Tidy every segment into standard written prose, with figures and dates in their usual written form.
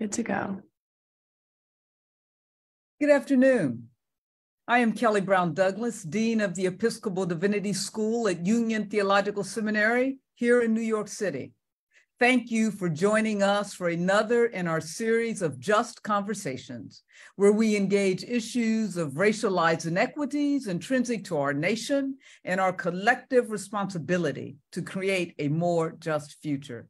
Good to go. Good afternoon. I am Kelly Brown Douglas, Dean of the Episcopal Divinity School at Union Theological Seminary here in New York City. Thank you for joining us for another in our series of Just Conversations, where we engage issues of racialized inequities intrinsic to our nation and our collective responsibility to create a more just future.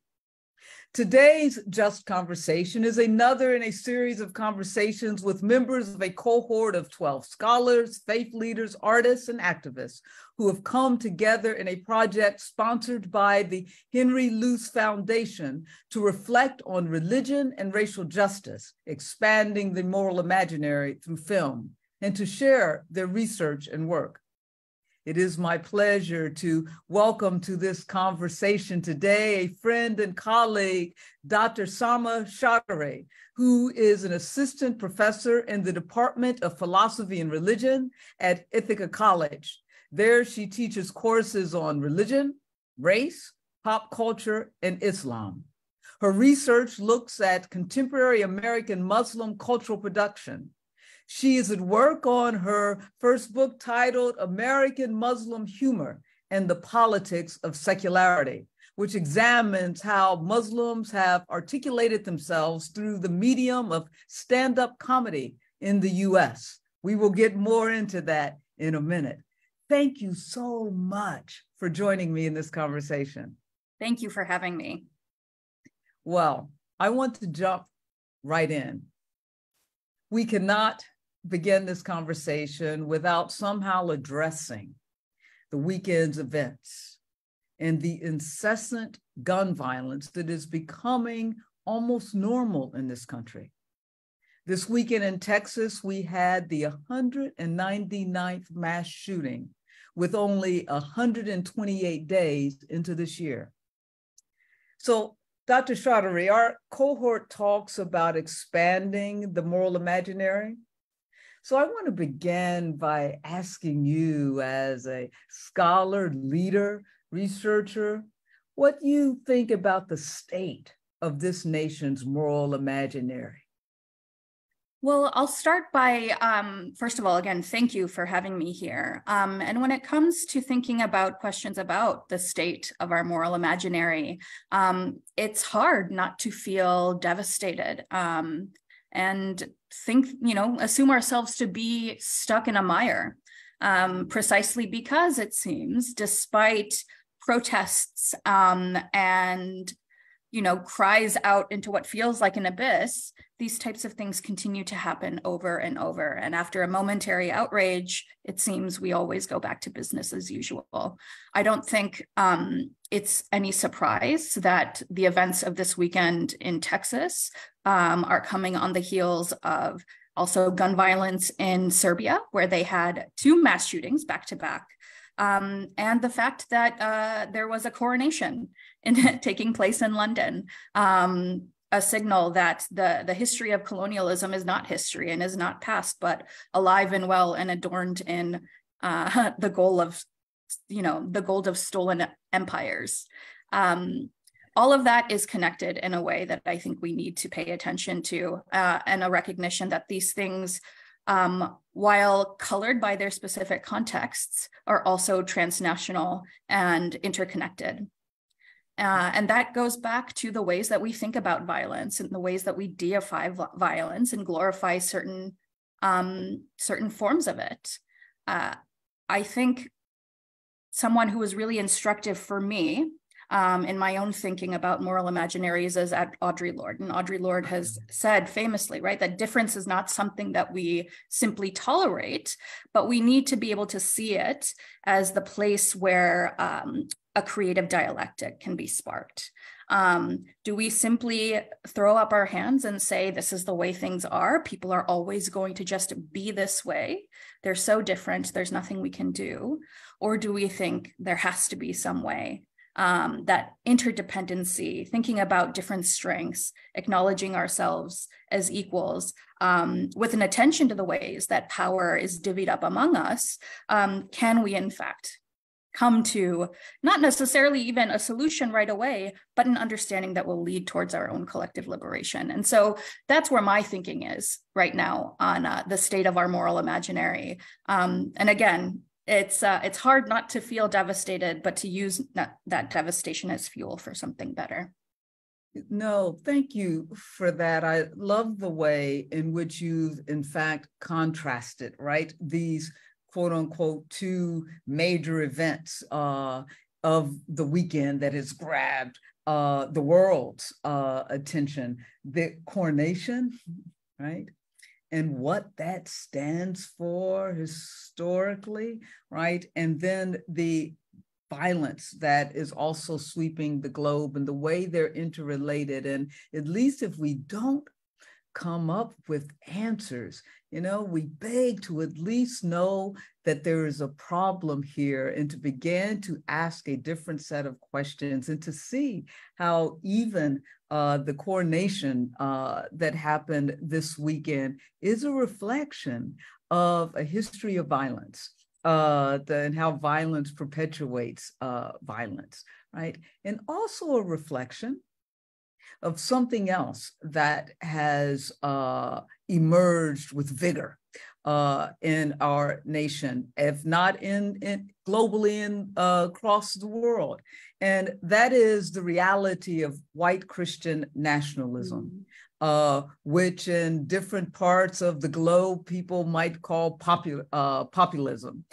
Today's Just Conversation is another in a series of conversations with members of a cohort of 12 scholars, faith leaders, artists, and activists who have come together in a project sponsored by the Henry Luce Foundation to reflect on religion and racial justice, expanding the moral imaginary through film, and to share their research and work. It is my pleasure to welcome to this conversation today a friend and colleague, Dr. Samah Choudhury, who is an assistant professor in the Department of Philosophy and Religion at Ithaca College. There she teaches courses on religion, race, pop culture, and Islam. Her research looks at contemporary American Muslim cultural production. She is at work on her first book titled American Muslim Humor and the Politics of Secularity, which examines how Muslims have articulated themselves through the medium of stand-up comedy in the US. We will get more into that in a minute. Thank you so much for joining me in this conversation. Thank you for having me. Well, I want to jump right in. We cannot begin this conversation without somehow addressing the weekend's events and the incessant gun violence that is becoming almost normal in this country. This weekend in Texas, we had the 199th mass shooting with only 128 days into this year. So, Dr. Choudhury, our cohort talks about expanding the moral imaginary. So I want to begin by asking you, as a scholar, leader, researcher, what you think about the state of this nation's moral imaginary. Well, I'll start by, first of all, again, thank you for having me here. And when it comes to thinking about questions about the state of our moral imaginary, it's hard not to feel devastated and think, assume ourselves to be stuck in a mire, precisely because it seems, despite protests and cries out into what feels like an abyss, these types of things continue to happen over and over. And after a momentary outrage, it seems we always go back to business as usual. I don't think it's any surprise that the events of this weekend in Texas are coming on the heels of also gun violence in Serbia, where they had 2 mass shootings back to back. And the fact that there was a coronation taking place in London, a signal that the history of colonialism is not history and is not past, but alive and well and adorned in the gold of stolen empires. All of that is connected in a way that I think we need to pay attention to, and a recognition that these things, while colored by their specific contexts, are also transnational and interconnected. And that goes back to the ways that we think about violence and the ways that we deify violence and glorify certain forms of it. I think someone who was really instructive for me in my own thinking about moral imaginaries is Audre Lorde. And Audre Lorde has said famously, right, that difference is not something that we simply tolerate, but we need to be able to see it as the place where a creative dialectic can be sparked. Do we simply throw up our hands and say, this is the way things are? People are always going to just be this way. They're so different. There's nothing we can do. Or do we think there has to be some way that interdependency, thinking about different strengths, acknowledging ourselves as equals, with an attention to the ways that power is divvied up among us, can we in fact come to not necessarily even a solution right away, but an understanding that will lead towards our own collective liberation. And so that's where my thinking is right now on the state of our moral imaginary. And again, it's hard not to feel devastated, but to use that devastation as fuel for something better. No, thank you for that. I love the way in which you've, in fact, contrasted, right, these quote unquote two major events of the weekend that has grabbed the world's attention, the coronation, right? And what that stands for historically, right? And then the violence that is also sweeping the globe and the way they're interrelated. And at least if we don't come up with answers, we beg to at least know that there is a problem here and to begin to ask a different set of questions and to see how even the coronation that happened this weekend is a reflection of a history of violence. And how violence perpetuates violence, right? And also a reflection of something else that has emerged with vigor in our nation, if not in globally and across the world. And that is the reality of white Christian nationalism. Which in different parts of the globe people might call populism.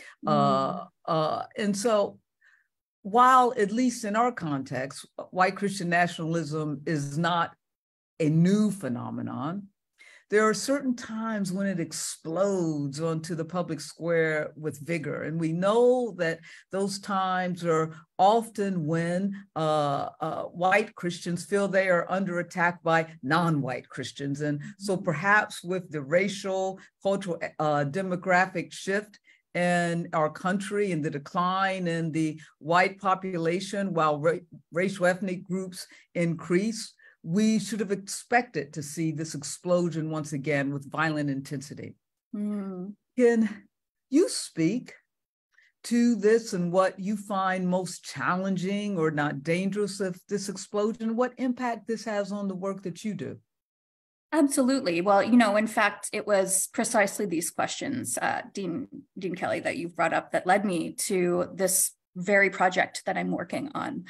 And so while, at least in our context, white Christian nationalism is not a new phenomenon, there are certain times when it explodes onto the public square with vigor. And we know that those times are often when white Christians feel they are under attack by non-white Christians. And so perhaps with the racial, cultural, demographic shift in our country and the decline in the white population while racial ethnic groups increase, we should have expected to see this explosion once again with violent intensity. Can you speak to this and what you find most challenging or not dangerous of this explosion? What impact this has on the work that you do? Absolutely. Well, in fact, it was precisely these questions, Dean Kelly, that you've brought up that led me to this very project that I'm working on.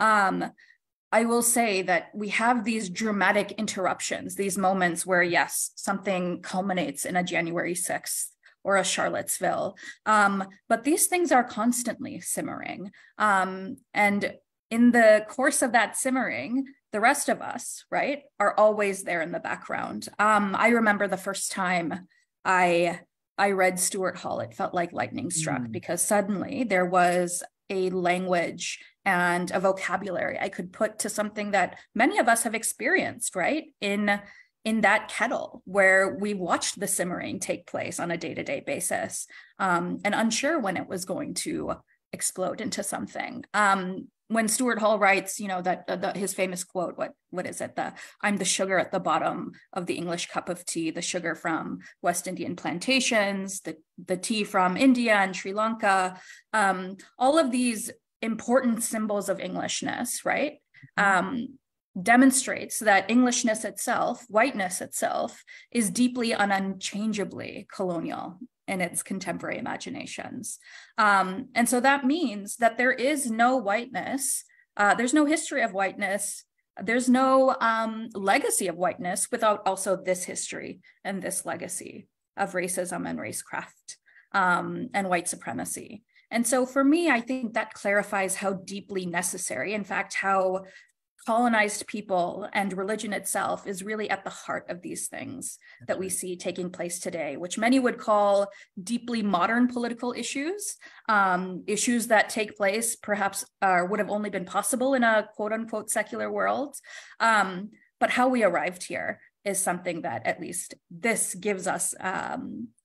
I will say that we have these dramatic interruptions, these moments where, yes, something culminates in a January 6th or a Charlottesville, but these things are constantly simmering. And in the course of that simmering, the rest of us, right, are always there in the background. I remember the first time I read Stuart Hall, it felt like lightning struck because suddenly there was a language and a vocabulary I could put to something that many of us have experienced, right? In that kettle where we watched the simmering take place on a day-to-day basis, and unsure when it was going to explode into something. When Stuart Hall writes, that his famous quote, what is it? I'm the sugar at the bottom of the English cup of tea, the sugar from West Indian plantations, the tea from India and Sri Lanka, all of these important symbols of Englishness, right? Demonstrates that Englishness itself, whiteness itself, is deeply and unchangeably colonial in its contemporary imaginations. And so that means that there is no whiteness, there's no history of whiteness, there's no legacy of whiteness without also this history and this legacy of racism and racecraft and white supremacy. And so for me, I think that clarifies how deeply necessary, in fact, how colonized people and religion itself is really at the heart of these things that we see taking place today, which many would call deeply modern political issues, issues that take place perhaps would have only been possible in a quote unquote secular world. But how we arrived here is something that at least this gives us a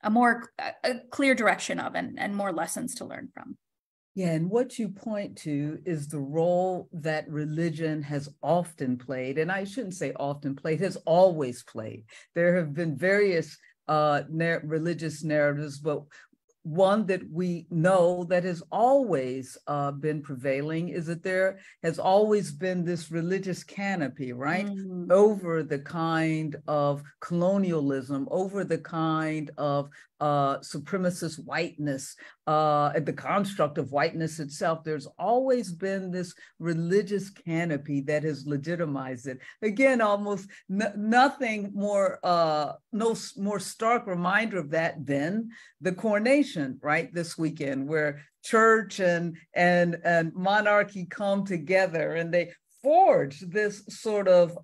clear direction of and more lessons to learn from. Yeah, and what you point to is the role that religion has often played, and I shouldn't say often played, has always played. There have been various religious narratives, but one that we know that has always been prevailing is that there has always been this religious canopy, right? Over the kind of colonialism, over the kind of supremacist whiteness, the construct of whiteness itself. There's always been this religious canopy that has legitimized it. Again, almost nothing more, no more stark reminder of that than the coronation, right, this weekend, where church and monarchy come together and they forge this sort of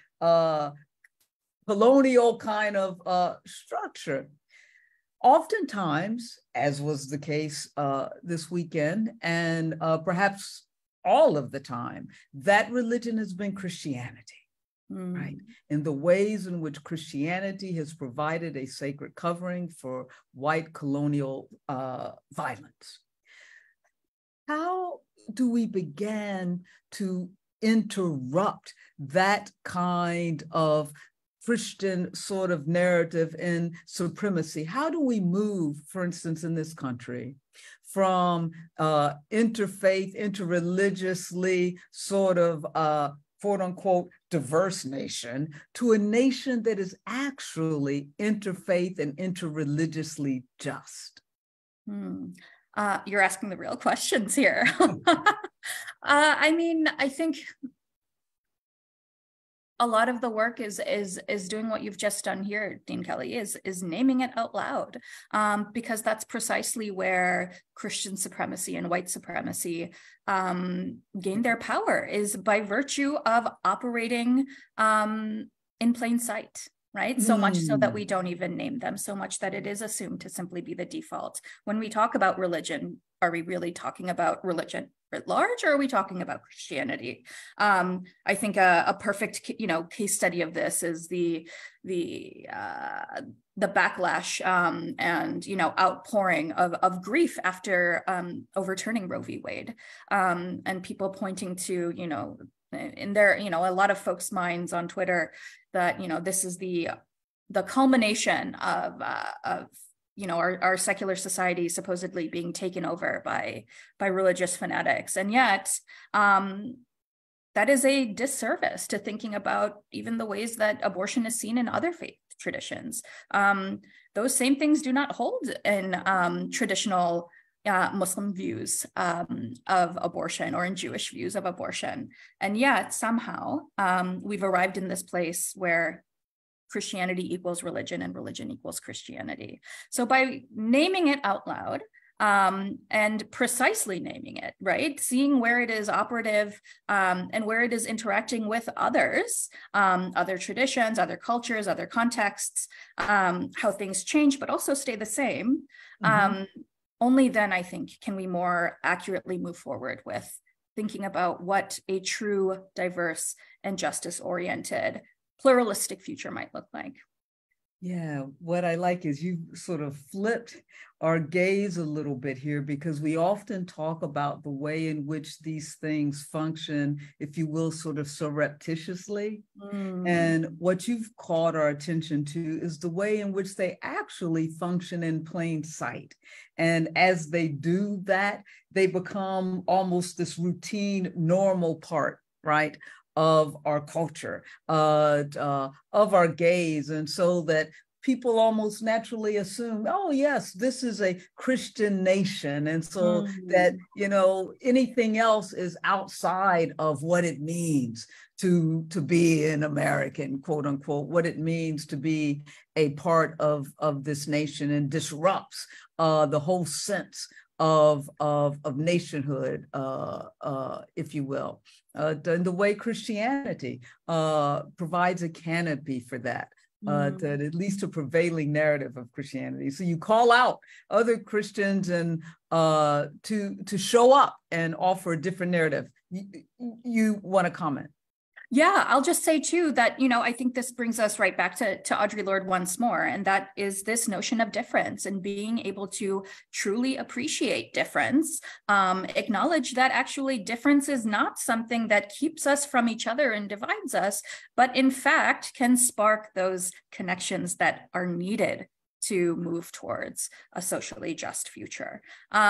colonial kind of structure. Oftentimes, as was the case this weekend, and perhaps all of the time, that religion has been Christianity. Right, in the ways in which Christianity has provided a sacred covering for white colonial violence. How do we begin to interrupt that kind of Christian sort of narrative in supremacy? How do we move, for instance, in this country, from interfaith, interreligiously sort of quote unquote diverse nation to a nation that is actually interfaith and interreligiously just? You're asking the real questions here. I mean, I think a lot of the work is doing what you've just done here, Dean Kelly, is naming it out loud, because that's precisely where Christian supremacy and white supremacy gain their power, is by virtue of operating in plain sight. Right? So much so that we don't even name them, so much that it is assumed to simply be the default. When we talk about religion, are we really talking about religion at large, or are we talking about Christianity? I think a perfect, case study of this is the backlash and outpouring of grief after overturning Roe v. Wade, and people pointing to in their, a lot of folks' minds on Twitter that, this is the culmination of our secular society supposedly being taken over by religious fanatics. And yet that is a disservice to thinking about even the ways that abortion is seen in other faith traditions. Those same things do not hold in traditional Muslim views of abortion, or in Jewish views of abortion. And yet somehow we've arrived in this place where Christianity equals religion and religion equals Christianity. So by naming it out loud, and precisely naming it, right? Seeing where it is operative and where it is interacting with others, other traditions, other cultures, other contexts, how things change, but also stay the same. Only then, I think, can we more accurately move forward with thinking about what a true, diverse, and justice-oriented, pluralistic future might look like. Yeah, what I like is you sort of flipped our gaze a little bit here, because we often talk about the way in which these things function, if you will, sort of surreptitiously. And what you've called our attention to is the way in which they actually function in plain sight. And as they do that, they become almost this routine, normal part, right, of our culture, of our gaze. And so that people almost naturally assume, oh yes, this is a Christian nation. And so that, anything else is outside of what it means to be an American, quote unquote, what it means to be a part of this nation, and disrupts the whole sense of nationhood, if you will. The way Christianity provides a canopy for that, at least a prevailing narrative of Christianity. So you call out other Christians and to show up and offer a different narrative. You want to comment? Yeah, I'll just say too that, I think this brings us right back to Audre Lorde once more, and that is this notion of difference and being able to truly appreciate difference, acknowledge that actually difference is not something that keeps us from each other and divides us, but in fact can spark those connections that are needed to move towards a socially just future.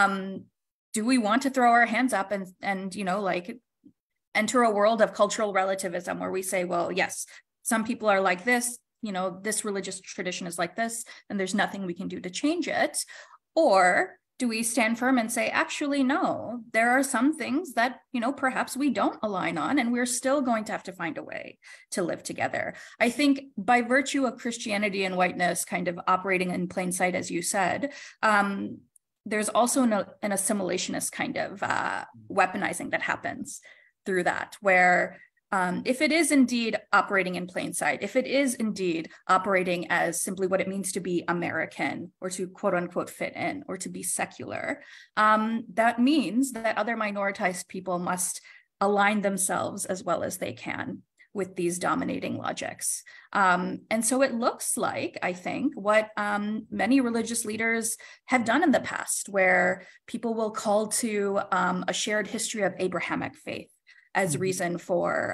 Do we want to throw our hands up and like enter a world of cultural relativism where we say, well, yes, some people are like this, this religious tradition is like this, and there's nothing we can do to change it? Or do we stand firm and say, actually, no, there are some things that, perhaps we don't align on, and we're still going to have to find a way to live together? I think by virtue of Christianity and whiteness kind of operating in plain sight, as you said, there's also an assimilationist kind of weaponizing that happens through that, where if it is indeed operating in plain sight, if it is indeed operating as simply what it means to be American or to quote unquote fit in or to be secular, that means that other minoritized people must align themselves as well as they can with these dominating logics. And so it looks like, I think, what many religious leaders have done in the past, where people will call to a shared history of Abrahamic faith as reason for,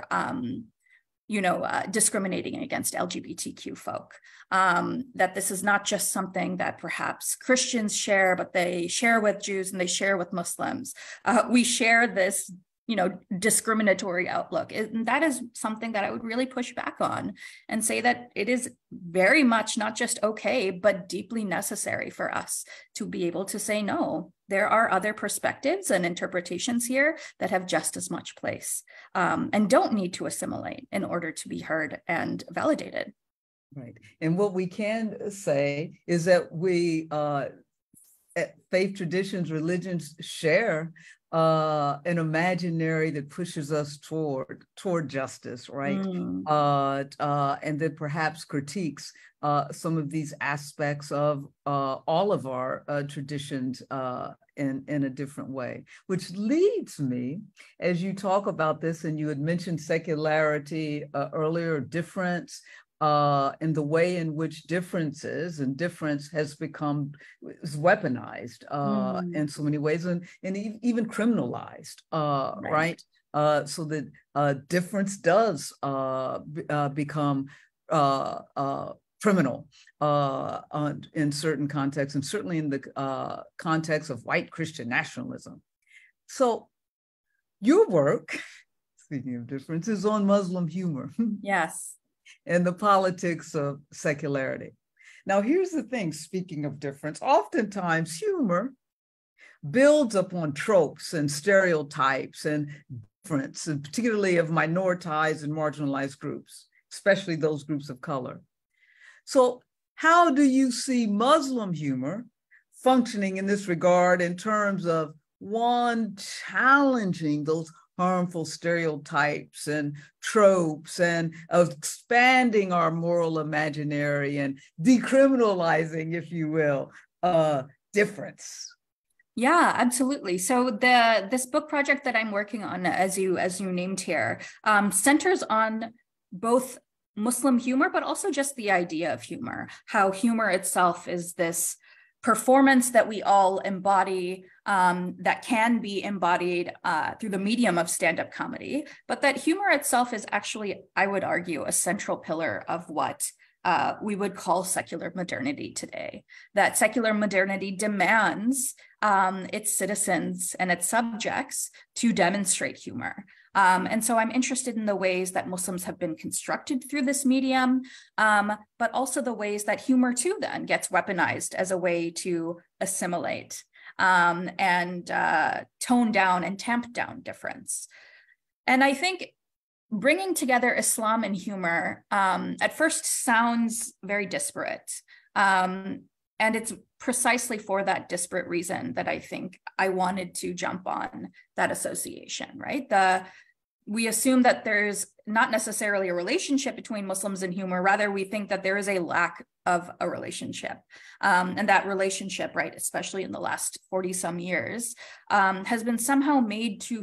discriminating against LGBTQ folk. That this is not just something that perhaps Christians share, but they share with Jews and they share with Muslims. We share this, discriminatory outlook. And that is something that I would really push back on and say that it is very much not just okay, but deeply necessary for us to be able to say, no, there are other perspectives and interpretations here that have just as much place, and don't need to assimilate in order to be heard and validated. Right. And what we can say is that we, faith traditions, religions share an imaginary that pushes us toward justice, right? And that perhaps critiques some of these aspects of all of our traditions in a different way, which leads me, as you talk about this, and you had mentioned secularity earlier, difference, and the way in which difference has become weaponized in so many ways, and even criminalized, right? So that difference does become criminal in certain contexts, and certainly in the context of white Christian nationalism. So your work, speaking of difference, is on Muslim humor. Yes. And the politics of secularity. Now, here's the thing, speaking of difference, oftentimes humor builds upon tropes and stereotypes and difference, and particularly of minoritized and marginalized groups, especially those groups of color. So how do you see Muslim humor functioning in this regard in terms of, one, challenging those harmful stereotypes and tropes, and of expanding our moral imaginary and decriminalizing, if you will, difference? Yeah, absolutely. So this book project that I'm working on, as you named here, centers on both Muslim humor, but also just the idea of humor, how humor itself is this performance that we all embody, that can be embodied through the medium of stand-up comedy, but that humor itself is actually, I would argue, a central pillar of what we would call secular modernity today. That secular modernity demands its citizens and its subjects to demonstrate humor. And so I'm interested in the ways that Muslims have been constructed through this medium, but also the ways that humor too then gets weaponized as a way to assimilate and tone down and tamp down difference. And I think bringing together Islam and humor at first sounds very disparate. And it's precisely for that disparate reason that I think I wanted to jump on that association, right? We assume that there's not necessarily a relationship between Muslims and humor. Rather, we think that there is a lack of a relationship. And that relationship, right, especially in the last 40 some years, has been somehow made to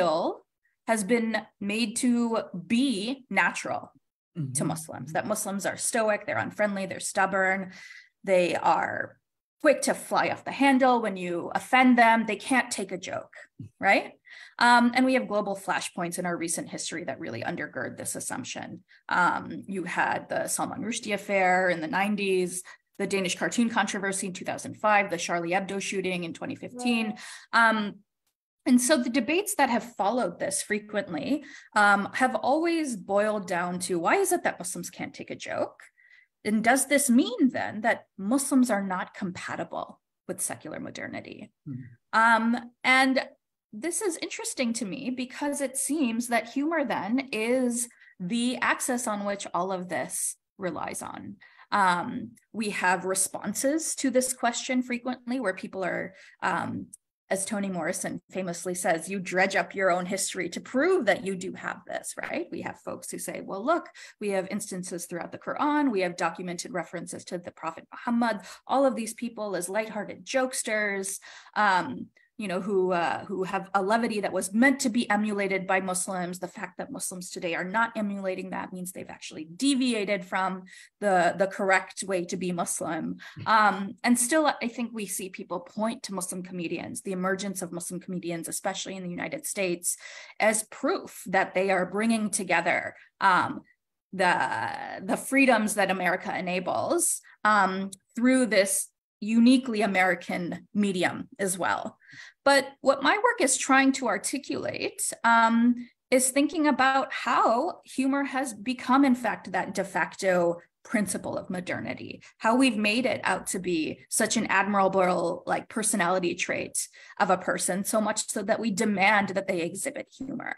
be natural to Muslims, that Muslims are stoic, they're unfriendly, they're stubborn, they are quick to fly off the handle when you offend them, they can't take a joke, right? And we have global flashpoints in our recent history that really undergird this assumption. You had the Salman Rushdie affair in the 90s, the Danish cartoon controversy in 2005, the Charlie Hebdo shooting in 2015. And so the debates that have followed this frequently have always boiled down to, why is it that Muslims can't take a joke? And does this mean then that Muslims are not compatible with secular modernity? And this is interesting to me because it seems that humor then is the axis on which all of this relies on. We have responses to this question frequently where people are, as Toni Morrison famously says, you dredge up your own history to prove that you do have this, right? We have folks who say, well, look, we have instances throughout the Quran, we have documented references to the Prophet Muhammad, all of these people as lighthearted jokesters, who have a levity that was meant to be emulated by Muslims. The fact that Muslims today are not emulating that means they've actually deviated from the correct way to be Muslim. And still, I think we see people point to Muslim comedians, the emergence of Muslim comedians, especially in the United States, as proof that they are bringing together the freedoms that America enables through this uniquely American medium as well. But what my work is trying to articulate is thinking about how humor has become, in fact, that de facto principle of modernity, how we've made it out to be such an admirable personality trait of a person, so much so that we demand that they exhibit humor.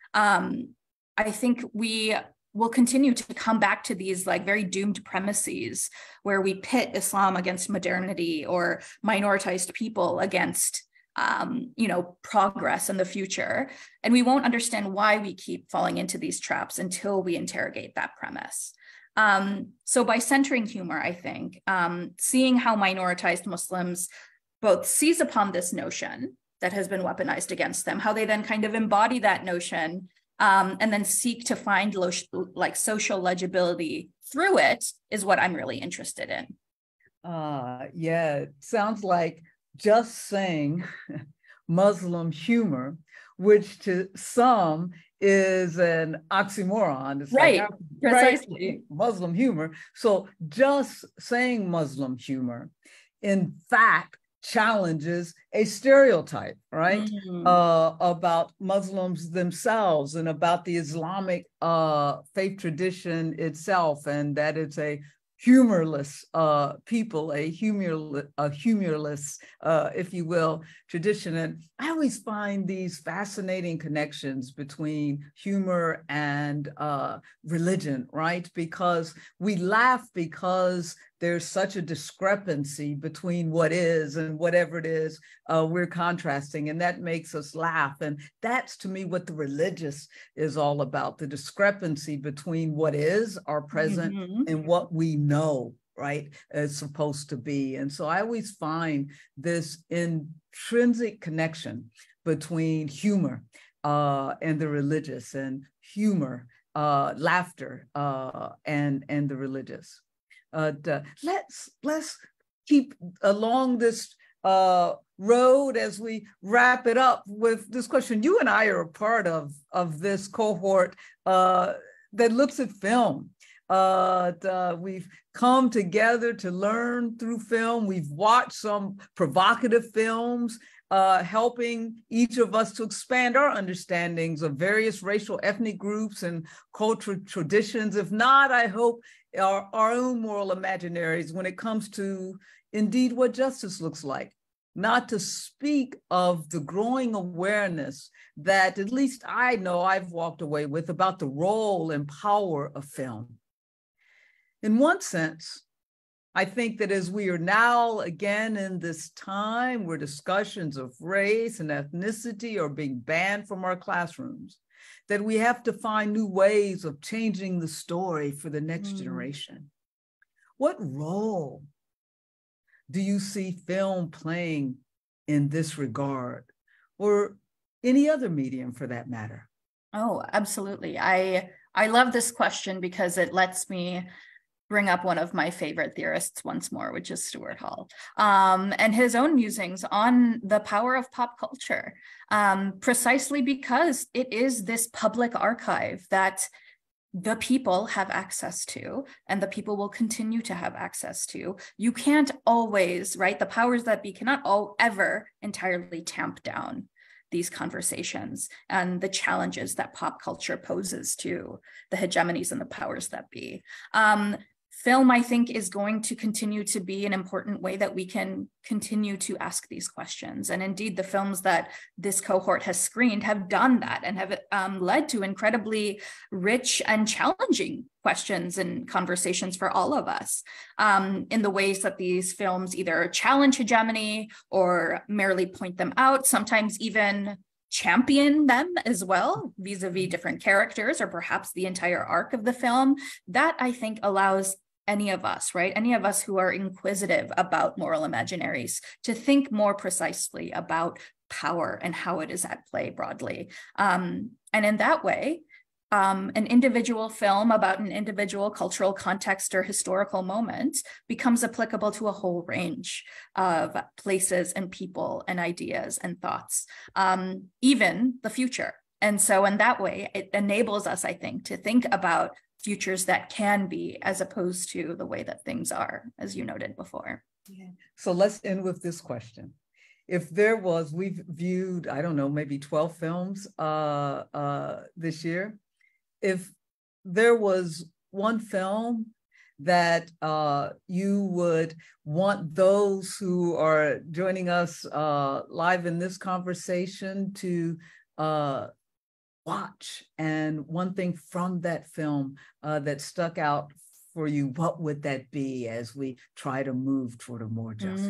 I think we will continue to come back to these very doomed premises where we pit Islam against modernity or minoritized people against progress in the future. And we won't understand why we keep falling into these traps until we interrogate that premise. So by centering humor, I think, seeing how minoritized Muslims both seize upon this notion that has been weaponized against them, how they then kind of embody that notion and then seek to find social legibility through it is what I'm really interested in. Yeah, it sounds like just saying Muslim humor, which to some is an oxymoron. It's right, precisely. Right? Muslim humor. So just saying Muslim humor, in fact, challenges a stereotype, right? About Muslims themselves and about the Islamic faith tradition itself, and that it's a humorless people, a humorless, if you will, tradition. And I always find these fascinating connections between humor and religion, right? Because we laugh because there's such a discrepancy between what is and whatever it is we're contrasting, and that makes us laugh. And that's, to me, what the religious is all about, the discrepancy between what is our present and what we know, right, is supposed to be. And so I always find this intrinsic connection between humor and the religious, and humor, laughter, and the religious. Let's keep along this road as we wrap it up with this question. You and I are a part of this cohort that looks at film. We've come together to learn through film. We've watched some provocative films, helping each of us to expand our understandings of various racial, ethnic groups and cultural traditions. If not, I hope our own moral imaginaries when it comes to indeed what justice looks like. Not to speak of the growing awareness that at least I know I've walked away with about the role and power of film. In one sense, I think that as we are now again in this time where discussions of race and ethnicity are being banned from our classrooms, that we have to find new ways of changing the story for the next generation. What role do you see film playing in this regard, or any other medium for that matter? Oh, absolutely. I love this question because it lets me bring up one of my favorite theorists once more, which is Stuart Hall, and his own musings on the power of pop culture, precisely because it is this public archive that the people have access to, and the people will continue to have access to. You can't always, right? The powers that be cannot ever entirely tamp down these conversations and the challenges that pop culture poses to the hegemonies and the powers that be. Film, I think, is going to continue to be an important way that we can continue to ask these questions. And indeed, the films that this cohort has screened have done that and have led to incredibly rich and challenging questions and conversations for all of us, in the ways that these films either challenge hegemony or merely point them out, sometimes even champion them as well, vis-a-vis different characters or perhaps the entire arc of the film. That, I think, allows any of us, right? Any of us who are inquisitive about moral imaginaries to think more precisely about power and how it is at play broadly. And in that way, an individual film about an individual cultural context or historical moment becomes applicable to a whole range of places and people and ideas and thoughts, even the future. And so in that way, it enables us, I think, to think about futures that can be, as opposed to the way that things are, as you noted before. Yeah. So let's end with this question. If there was, we've viewed, I don't know, maybe 12 films this year. If there was one film that you would want those who are joining us live in this conversation to watch, and one thing from that film that stuck out for you, what would that be as we try to move toward a more just?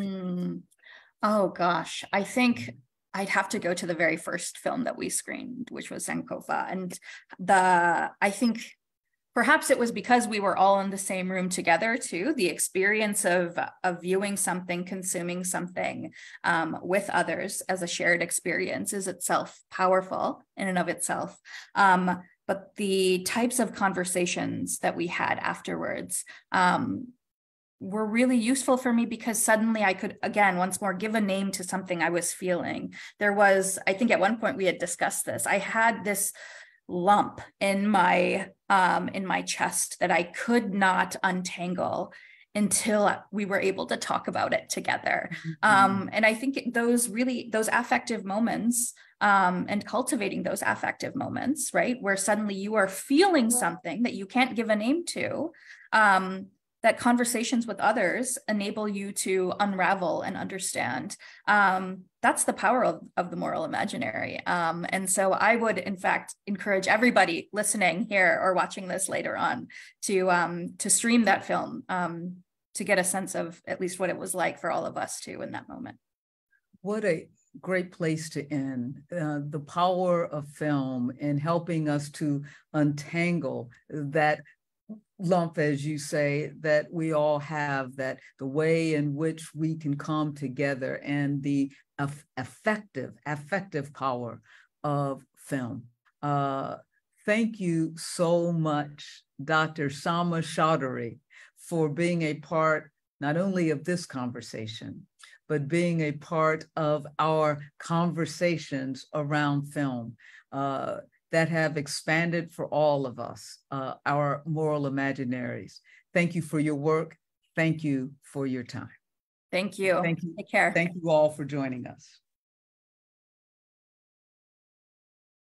Oh gosh, I think I'd have to go to the very first film that we screened, which was Sankofa. And I think perhaps it was because we were all in the same room together too. The experience of viewing something, consuming something with others as a shared experience is itself powerful in and of itself. But the types of conversations that we had afterwards were really useful for me, because suddenly I could, again, once more, give a name to something I was feeling. There was, I think at one point we had discussed this, I had this lump in my chest that I could not untangle until we were able to talk about it together. And I think those affective moments, and cultivating those affective moments, right, where suddenly you are feeling something that you can't give a name to, that conversations with others enable you to unravel and understand. That's the power of the moral imaginary. And so I would, in fact, encourage everybody listening here or watching this later on to stream that film, to get a sense of at least what it was like for all of us too in that moment. What a great place to end. The power of film in helping us to untangle that lump, as you say, that we all have, that the way in which we can come together, and the affective power of film. Thank you so much, Dr. Samah Choudhury, for being a part not only of this conversation, but being a part of our conversations around film that have expanded for all of us, our moral imaginaries. Thank you for your work. Thank you for your time. Thank you. Thank you. Take care. Thank you all for joining us.